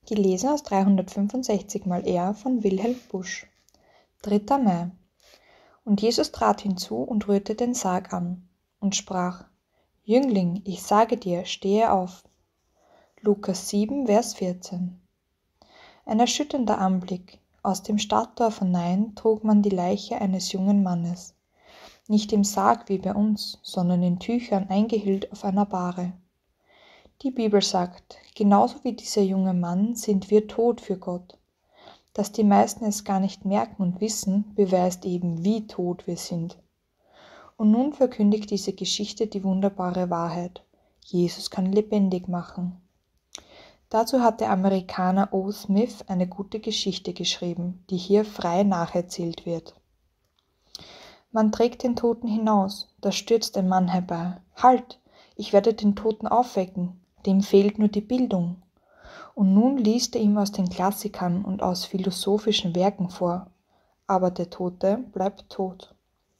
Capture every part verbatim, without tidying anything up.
Gelesen aus dreihundertfünfundsechzig mal R von Wilhelm Busch. dritter Mai. Und Jesus trat hinzu und rührte den Sarg an und sprach: Jüngling, ich sage dir, stehe auf. Lukas sieben, Vers vierzehn. Ein erschütternder Anblick. Aus dem Stadttor von Nain trug man die Leiche eines jungen Mannes. Nicht im Sarg wie bei uns, sondern in Tüchern eingehüllt auf einer Bahre. Die Bibel sagt, genauso wie dieser junge Mann sind wir tot für Gott. Dass die meisten es gar nicht merken und wissen, beweist eben, wie tot wir sind. Und nun verkündigt diese Geschichte die wunderbare Wahrheit: Jesus kann lebendig machen. Dazu hat der Amerikaner O. Smith eine gute Geschichte geschrieben, die hier frei nacherzählt wird. Man trägt den Toten hinaus, da stürzt ein Mann herbei. Halt, ich werde den Toten aufwecken, dem fehlt nur die Bildung. Und nun liest er ihm aus den Klassikern und aus philosophischen Werken vor. Aber der Tote bleibt tot.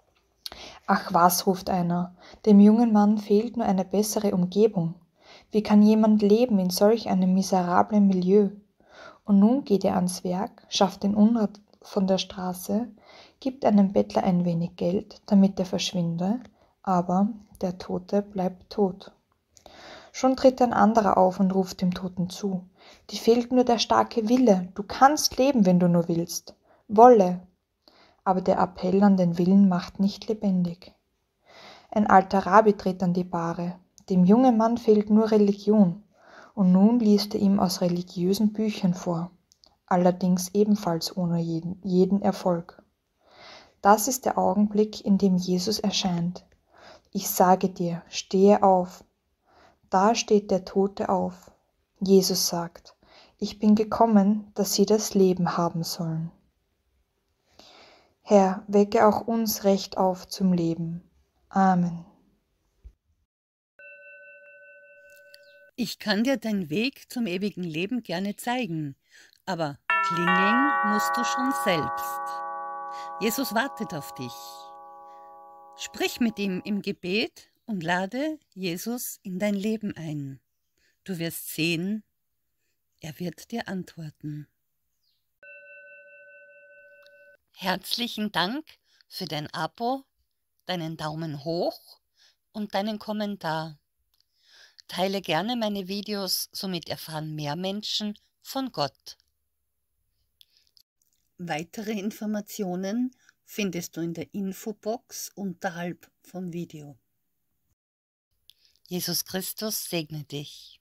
Ach was, ruft einer, dem jungen Mann fehlt nur eine bessere Umgebung. Wie kann jemand leben in solch einem miserablen Milieu? Und nun geht er ans Werk, schafft den Unrat von der Straße, gibt einem Bettler ein wenig Geld, damit er verschwinde, aber der Tote bleibt tot. Schon tritt ein anderer auf und ruft dem Toten zu: Dir fehlt nur der starke Wille, du kannst leben, wenn du nur willst. Wolle! Aber der Appell an den Willen macht nicht lebendig. Ein alter Rabbi tritt an die Bahre. Dem jungen Mann fehlt nur Religion, und nun liest er ihm aus religiösen Büchern vor, allerdings ebenfalls ohne jeden, jeden Erfolg. Das ist der Augenblick, in dem Jesus erscheint. Ich sage dir, stehe auf. Da steht der Tote auf. Jesus sagt: Ich bin gekommen, dass sie das Leben haben sollen. Herr, wecke auch uns recht auf zum Leben. Amen. Ich kann dir den Weg zum ewigen Leben gerne zeigen, aber klingeln musst du schon selbst. Jesus wartet auf dich. Sprich mit ihm im Gebet und lade Jesus in dein Leben ein. Du wirst sehen, er wird dir antworten. Herzlichen Dank für dein Abo, deinen Daumen hoch und deinen Kommentar. Teile gerne meine Videos, somit erfahren mehr Menschen von Gott. Weitere Informationen findest du in der Infobox unterhalb vom Video. Jesus Christus segne dich.